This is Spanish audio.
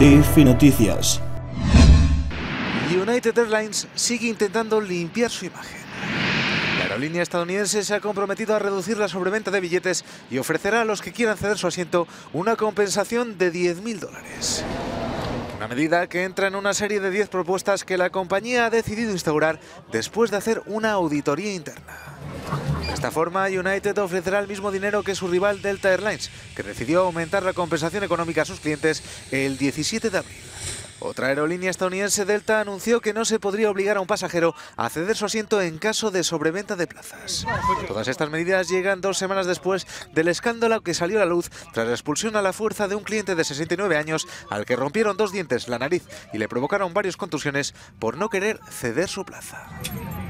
TIFI Noticias. United Airlines sigue intentando limpiar su imagen. La aerolínea estadounidense se ha comprometido a reducir la sobreventa de billetes y ofrecerá a los que quieran ceder su asiento una compensación de $10.000. Una medida que entra en una serie de 10 propuestas que la compañía ha decidido instaurar después de hacer una auditoría interna. De esta forma, United ofrecerá el mismo dinero que su rival Delta Airlines, que decidió aumentar la compensación económica a sus clientes el 17 de abril. Otra aerolínea estadounidense, Delta, anunció que no se podría obligar a un pasajero a ceder su asiento en caso de sobreventa de plazas. Todas estas medidas llegan 2 semanas después del escándalo que salió a la luz tras la expulsión a la fuerza de un cliente de 69 años al que rompieron 2 dientes, la nariz y le provocaron varias contusiones por no querer ceder su plaza.